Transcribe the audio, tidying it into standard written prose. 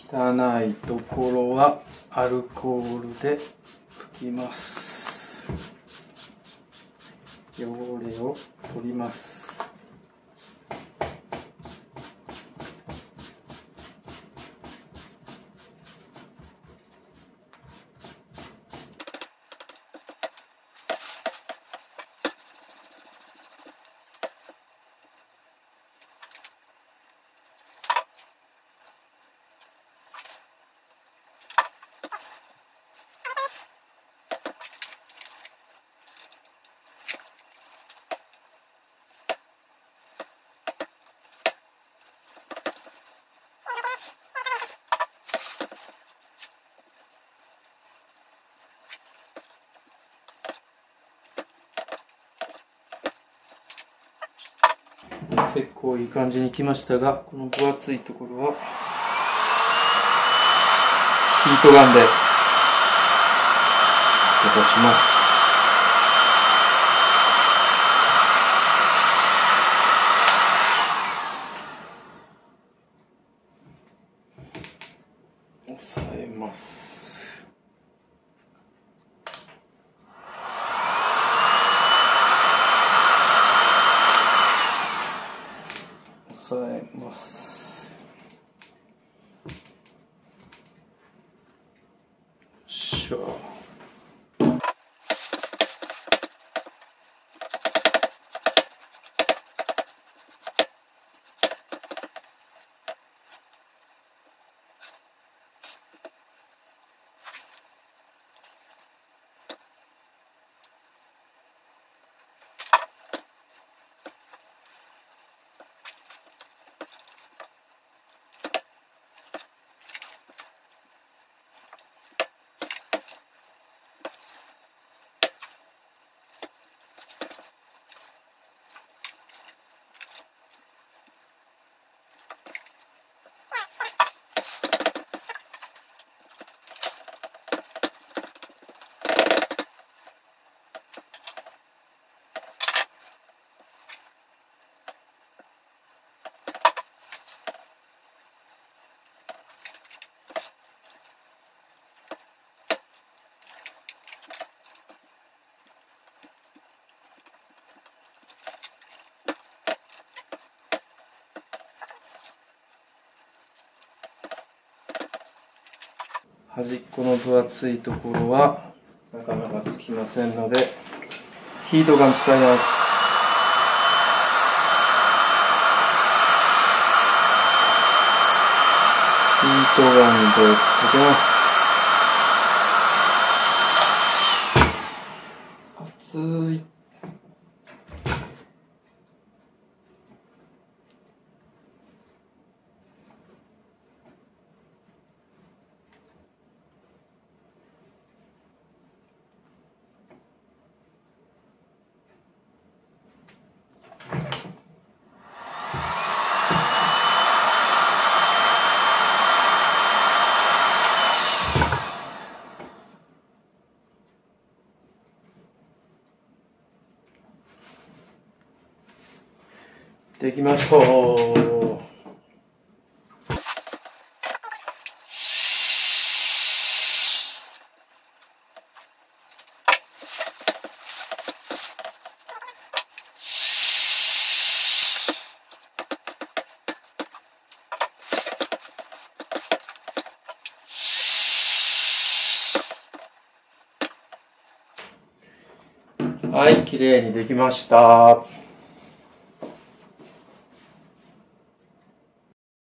汚いところはアルコールで拭きます。汚れを取ります。結構いい感じにきましたが、この分厚いところはヒートガンで落とします。押さえます。押さえます。よいしょ。端っこの分厚いところはなかなかつきませんので、ヒートガン使います。ヒートガンでかけます。熱い。できました。はい、綺麗にできました。